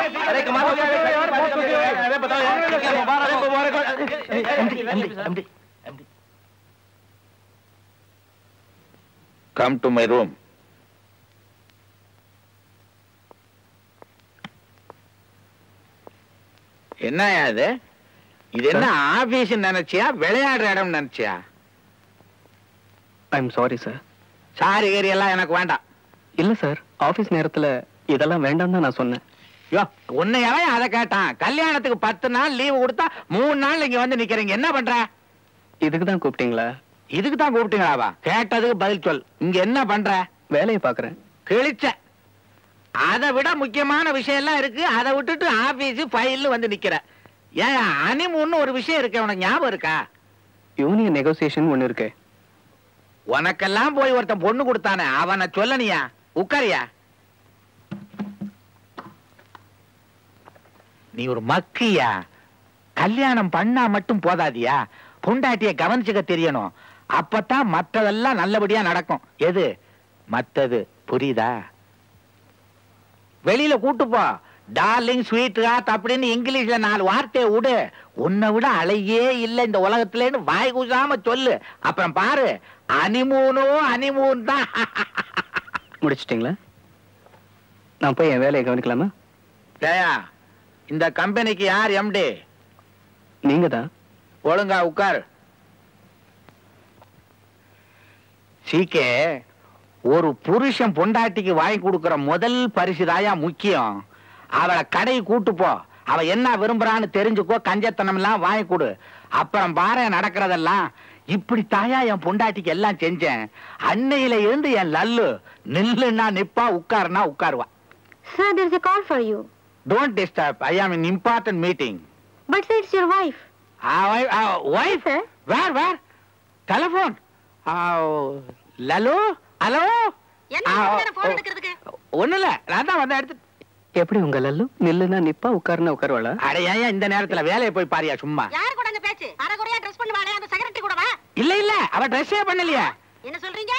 अरे कमाल हो गया यार, बहुत खुशी हुई। अरे बताओ यार, मुबारक। Come to my room. என்ன அது? இது என்ன ஆபீஸ் நினைச்சியா விளையாடுற இடம் நினைச்சியா? I am sorry sir. Sorry கேரி எல்லாம் எனக்கு வேண்டாம். இல்ல சார், ஆபீஸ் நேரத்துல இதெல்லாம் வேண்டாம் தான் நான் சொன்னேன். யோ உன்னையவே அதை கேட்டான். கல்யாணத்துக்கு 10 நாள் லீவு கொடுத்தா 3 நாள் இங்க வந்து நிக்கிறீங்க. என்ன பண்ற? இதுக்கு தான் கூப்பிட்டீங்களா? இதுக்கு தான் கூப்பிட்டீங்களாவா? கேட்டதுக்கு பதில் சொல். இங்க என்ன பண்ற? வேலையை பாக்குறேன். கிழிச்ச. அதை விட முக்கியமான விஷயம் எல்லாம் இருக்கு. அதை விட்டுட்டு ஆபீஸ் ஃபைல் வந்து நிக்கிற. ஏன் ஹனிமூன் ஒரு விஷயம் இருக்கு, உனக்கு ஞாபகம் இருக்கா? யூனியன் நெகோசியேஷன் ஒண்ணு இருக்கு. உனக்கெல்லாம் போய் ஒருத்தன் பொண்ணு கொடுத்தானே, அவனை சொல்லனியா? உட்காரியா? நீ ஒரு மக்கியா? கல்யாணம் பண்ணா மட்டும் போதாதியா, பொண்டாட்டிய கவனிச்சுக்க தெரியணும். அப்பதான் மற்றதெல்லாம் நல்லபடியா நடக்கும். எது மத்தது புரியுதா? வெளியில கூட்டு போ. டார்லிங், ஸ்வீட் ஹார்ட் அப்படின்னு இங்கிலீஷ்ல 4 வார்த்தையை விடு. உன்னை விட அழகே இல்ல இந்த உலகத்துலன்னு வாய் கூசாம சொல்லு. அப்புறம் பாரு, ஹனிமூனோ ஹனிமூன் தான். முடிச்சிட்டீங்களா? நான் போய் என் வேலையை கவனிக்கலாமா? ஜெயா, இந்த கம்பெனிக்கு யார் எம்டி? நீங்க தான். ஒழுங்கா உட்கார். சீக்கே, ஒரு புருஷன் பொண்டாட்டிக்கு வாங்கி கொடுக்கிற முதல் பரிசுதாயா முக்கியம். அவளை கடை கூட்டு போ. அவ என்ன விரும்புறான்னு தெரிஞ்சுக்கோ. கஞ்சத்தனம் எல்லாம் வாங்கி கொடு. அப்புறம் பாரு நடக்கிறதெல்லாம். இப்படி தாயா என் பொண்டாட்டிக்கு எல்லாம் செஞ்சேன். அன்னையில இருந்து என் லல்லு நில்லுன்னா நிப்பா, உட்காருனா உட்காருவா. Sir, there is a call for you. Don't disturb. I am in important meeting. But sir, it's your wife. Wife? Sir? Where? Telephone. Lallu, hello. ஒண்ணுல, நான் தான் வந்து எடுத்து. எப்படி உங்க லல்லு நில்லுனா நிப்பா, உட்காருனா உட்காருவாளா? அடையா இந்த நேரத்துல வேலையை போய் பாரியா சும்மா. யாரு கூட அங்க பேச்சு? அரகுறையா Dress பண்ணுவாளே அந்த செக்ரட்டரி கூட வா. இல்ல அவ ட்ரெஸ்ஸே பண்ணலையா? என்ன சொல்றீங்க?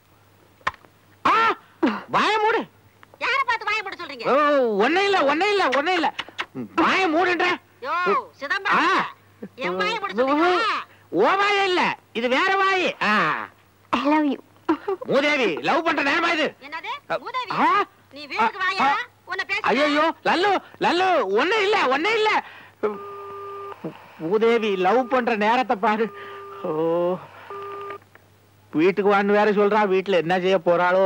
வாய மூடு. யார பார்த்து வாய மூட சொல்றீங்க? ஒண்ணே இல்ல. வாய மூடுன்றேன். யோ சிதம்பரம், என் வாய மூட சொல்றீங்க? ஓ வாய இல்ல, இது வேற வாய். I love you. மூதேவி, லவ் பண்ற நேரமா இது? என்னது மூதேவி? நீ வீட்டுக்கு வாயா, உன்னை பேச. ஐயோ லல்லு ஒண்ணே இல்ல. மூதேவி, லவ் பண்ற நேரத்தை பாரு. ஓ, வீட்டுக்கு வான்னு வேற சொல்றா. வீட்டுல என்ன செய்ய போறாளோ?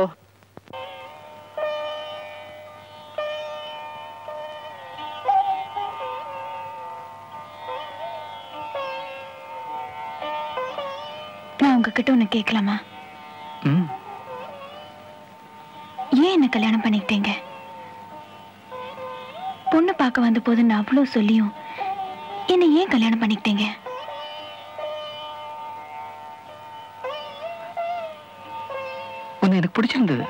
நான் உங்ககிட்ட ஒண்ணு கேட்கலாமா? ஏன் என்ன கல்யாணம் பண்ணிக்கிட்டீங்க? பொண்ணு பார்க்க வந்த போது நான் அவ்வளவு சொல்லியும் என்ன ஏன் கல்யாணம் பண்ணிக்கிட்டீங்க? உன்னை எனக்கு பிடிச்சிருந்தது.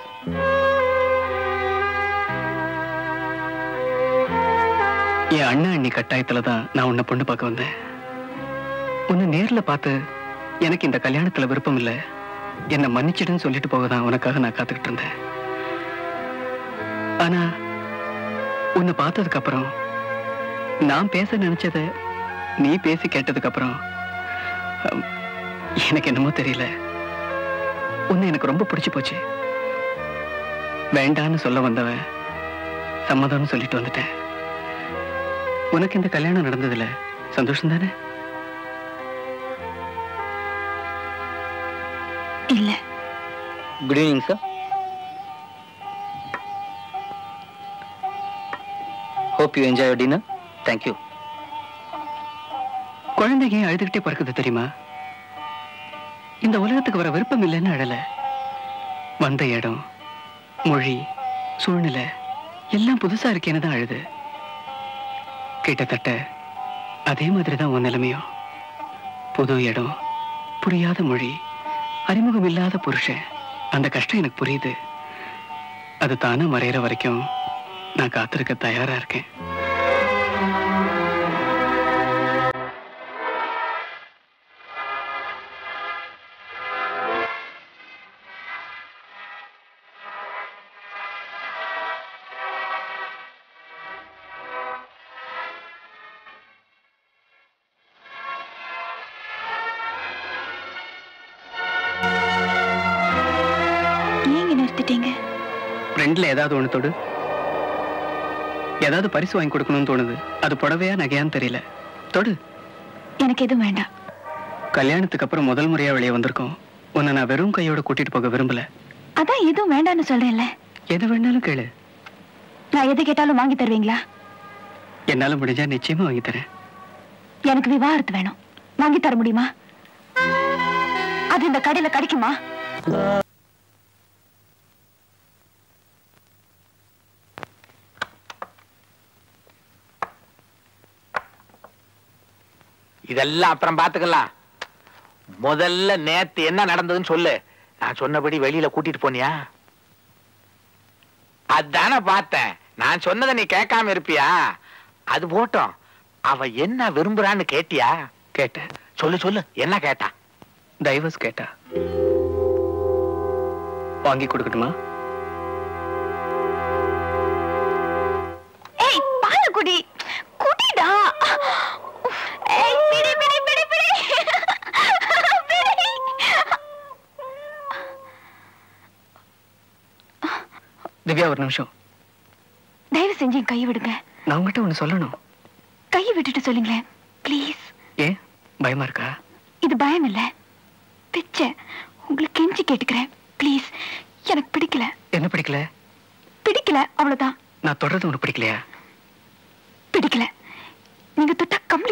என் அண்ணா அண்ணி கட்டாயத்துலதான் நான் உன்னை பொண்ணு பார்க்க வந்தேன். உன்னை நேர்ல பார்த்து எனக்கு இந்த கல்யாணத்துல விருப்பம் இல்ல, என்ன மன்னிச்சிடுன்னு சொல்லிட்டு போகதான் உனக்காக நான் காத்துக்கிட்டு இருந்தேன். ஆனா உன்னை பார்த்ததுக்கு அப்புறம், நான் பேச நினைச்சத நீ பேசி கேட்டதுக்கு அப்புறம் எனக்கு என்னமோ தெரியல, உன்னை எனக்கு ரொம்ப பிடிச்சு போச்சு. வேண்டான்னு சொல்ல வந்தவன் சம்மதம்னு சொல்லிட்டு வந்துட்டேன். உனக்கு இந்த கல்யாணம் நடந்ததுல சந்தோஷம் தானே? இல்ல. Good evening sir. Hope you enjoy your dinner. Thank you. குழந்தைங்க அழுதுகிட்டே பிறக்குது தெரியுமா? இந்த உலகத்துக்கு வர விருப்பம் இல்லைன்னு அழல. வந்த இடம், மொழி, சூழ்நிலை எல்லாம் புதுசா இருக்கேன்னு தான் அழுது. கிட்டத்தட்ட அதே மாதிரிதான் உன் நிலைமையும். புது இடம், புரியாத மொழி, அறிமுகம் இல்லாத புருஷன். அந்த கஷ்டம் எனக்கு புரியுது. அது தானே மறையிற வரைக்கும் நான் காத்திருக்க தயாரா இருக்கேன். ரெண்டுல ஏதாவது ஒண்ணு தொடு. ஏதாவது பரிசு வாங்கி கொடுக்கணும்னு தோணுது. அது புடவையா நகையான்னு தெரியல. தொடு. எனக்கு எதுவும் வேண்டாம். கல்யாணத்துக்கு அப்புறம் முதல் முறையா வெளியே வந்திருக்கோம். உன்னை நான் வெறும் கையோட கூட்டிட்டு போக விரும்பல. அதான் எதுவும் வேண்டாம்னு சொல்றேன்ல. எது வேணாலும் கேளு. நான் எது கேட்டாலும் வாங்கி தருவீங்களா? என்னால முடிஞ்சா நிச்சயமா வாங்கி தரேன். எனக்கு விவாகரத்து வேணும். வாங்கி தர முடியுமா? அது இந்த கடையில கிடைக்குமா? இதெல்லாம் அப்புறம் பாத்துக்கலாம். முதல்ல நேத்து என்ன நடந்ததுன்னு சொல்லு. நான் சொன்னபடி வெளியில கூட்டிட்டு போனியா? அதான பார்த்தேன். நான் சொன்னதை நீ கேட்காம இருப்பியா? அது போட்டோம். அவ என்ன விரும்புறான்னு கேட்டியா? கேட்டேன். சொல்லு சொல்லு, என்ன கேட்டா? டைவர்ஸ் கேட்டா. வாங்கி கொடுக்கட்டுமா? ஏய் பால் குடி. குடிடா. ஏய் பிடி பிடி பிடி பிடி. திவ்யா ஒரு நிமிஷம். தயவு செஞ்சு கை விடுங்க. நான் உங்ககிட்ட ஒண்ணு சொல்லணும். கையை விட்டுட்டு சொல்லுங்களேன் ப்ளீஸ். ஏன் பயமா இருக்கா? இது பயம் இல்ல, பிச்சை. உங்களுக்கு கெஞ்சி கேட்டுக்கிறேன் ப்ளீஸ். எனக்கு பிடிக்கல. என்ன பிடிக்கல? பிடிக்கல, அவ்வளவுதான். நான் தொடர்றது உனக்கு பிடிக்கலையா? பிடிக்கல. நீங்க தொட்டா கம்பளி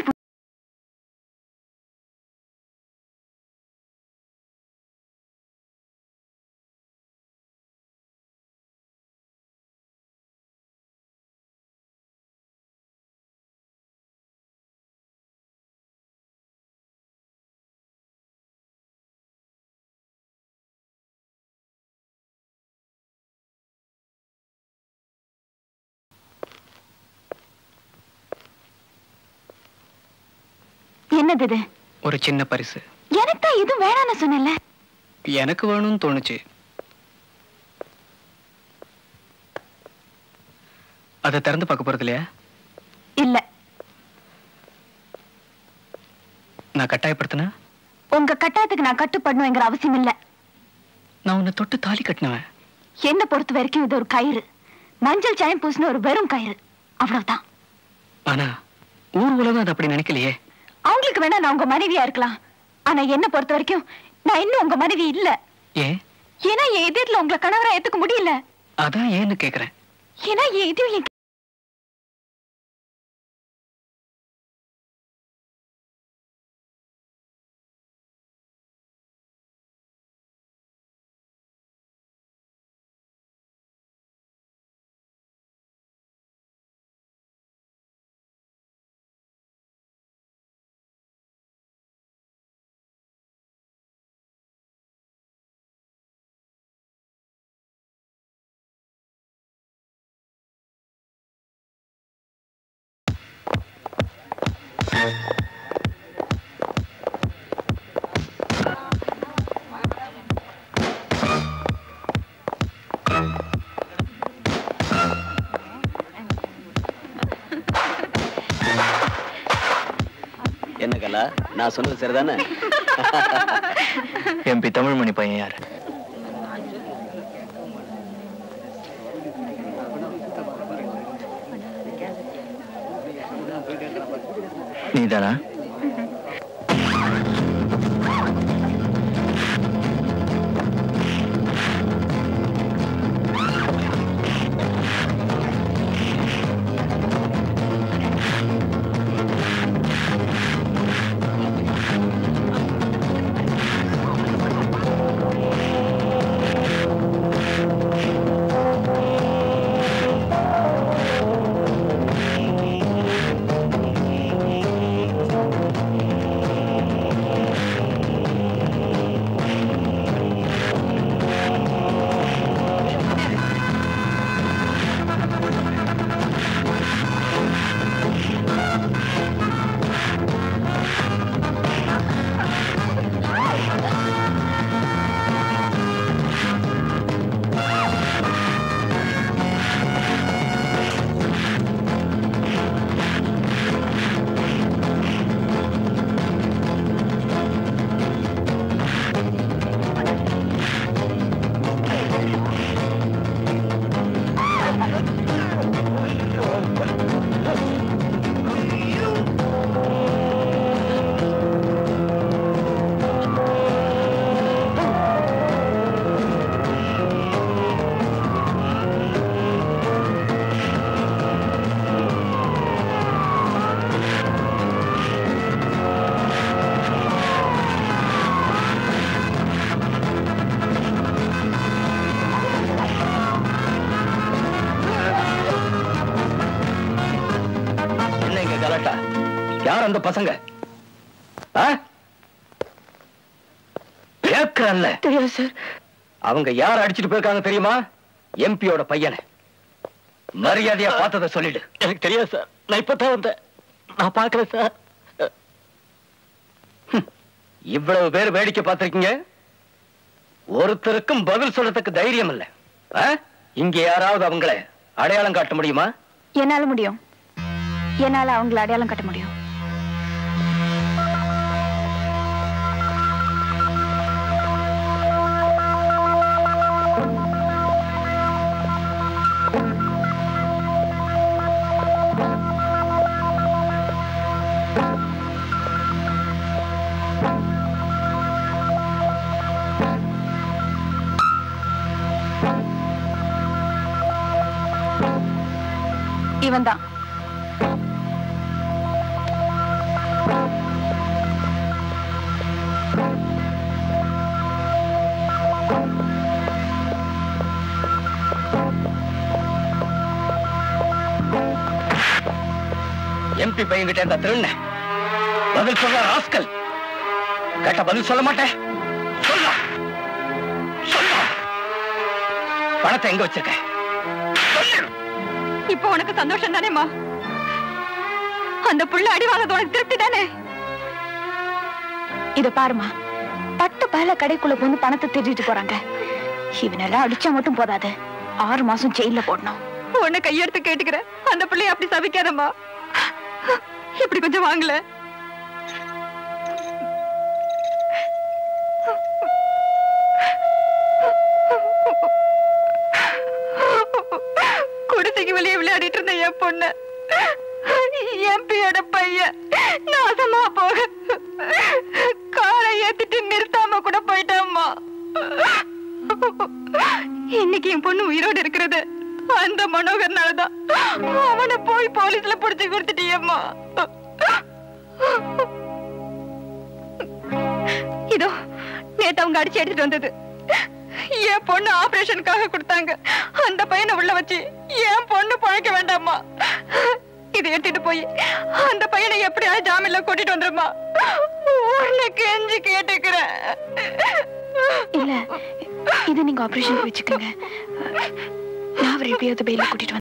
என்னது இது? ஒரு சின்ன பரிசு. எனக்கு தான் எதுவும் வேணான்னு சொன்னேன்ல. எனக்கு வேணும்னு தோணுச்சு. அதை திறந்து பார்க்க போறது இல்லையா? இல்ல. நான் கட்டாயப்படுத்தினா? உங்க கட்டாயத்துக்கு நான் கட்டுப்படணுங்கிற அவசியம் இல்ல. நான் உன்னை தொட்டு தாலி கட்டினவன். என்ன பொறுத்த வரைக்கும் இது ஒரு கயிறு. மஞ்சள் சாயம் பூசின ஒரு வெறும் கயிறு, அவ்வளவுதான். ஆனா ஊர் உலகம் அது அப்படி நினைக்கலையே. அவங்களுக்கு வேணா நான் உங்க மனைவியா இருக்கலாம். ஆனா என்ன பொறுத்த வரைக்கும் நான் இன்னும் உங்க மனைவி இல்ல. ஏன்? ஏன்னா என் எதிரில உங்களை கணவரா ஏத்துக்க முடியல. அதான் ஏன்னு கேக்குறேன். ஏன்னா என் எதிரில் என்ன கலா, நான் சொன்னது சரிதானே? எம்பி தமிழ்மணி பையன் யாரு? நீதானா? கலாட்டா? யார் அந்த பசங்க? கேட்கறல்ல? தெரியாது சார். அவங்க யார் அடிச்சிட்டு போயிருக்காங்க தெரியுமா? எம்பியோட பையனை. மரியாதையா பார்த்தத சொல்லிடு. எனக்கு தெரியாது சார். நான் இப்பதான் வந்தேன். நான் பார்க்கல சார். இவ்வளவு பேர் வேடிக்கை பார்த்திருக்கீங்க. ஒருத்தருக்கும் பதில் சொல்றதுக்கு தைரியம் இல்ல. இங்க யாராவது அவங்களை அடையாளம் காட்ட முடியுமா? என்னால முடியும். என்னால அவங்களை அடையாளம் காட்ட முடியும். இவன் தான். எம்பி பையன்கிட்ட இந்த திருண்ண பதில் சொல்ற ராஸ்கல். கேட்ட பதில் சொல்ல மாட்டேன். சொல்ல பணத்தை எங்க வச்சிருக்க? இப்போ உனக்கு சந்தோஷம் தானேம்மா? அந்த புள்ள அடி வாங்கறது உனக்கு திருப்தி தானே? இத பாருமா, பட்டு பல கடைக்குள்ள வந்து பணத்தை திருடிட்டு போறாங்க. இவனெல்லாம் அடிச்சா மட்டும் போதாது, 6 மாசம் ஜெயில போடணும். உன்னை கையெடுத்து கேட்டுக்கிற, அந்த பிள்ளைய அப்படி சபிக்காதம்மா. இப்படி கொஞ்சம் வாங்கல. குடிசைக்கு வெளியே விளையாடிட்டு இருந்த என் பொண்ணு எம்பியோட பையன் நாசமா போக காரை ஏத்திட்டு நிறுத்தாம கூட போயிட்டாம்மா. இன்னைக்கு என் பொண்ணு உயிரோடு இருக்கிறது அந்த மனோகர்னாலதான். அவனை போய் போலீஸ்ல புடிச்சு கொடுத்துட்டியம்மா. இதோ நேத்து அவங்க அடிச்சு எடுத்துட்டு வந்தது. என் பொண்ணு ஆபரேஷனுக்காக கொடுத்தாங்க. அந்த பையனை உள்ள வச்சு என் பொண்ணு பழைக்க வேண்டாமா. இதை எடுத்துட்டு போய் அந்த பையனை எப்படியாவது ஜாமீன்ல கூட்டிட்டு வந்துருமா. உன்னை கெஞ்சி கேட்டுக்கிறேன். இல்ல, இது நீங்க ஆபரேஷன் வச்சுக்கோங்க. நான் அவரை எப்படியாவது பெயில கூட்டிட்டு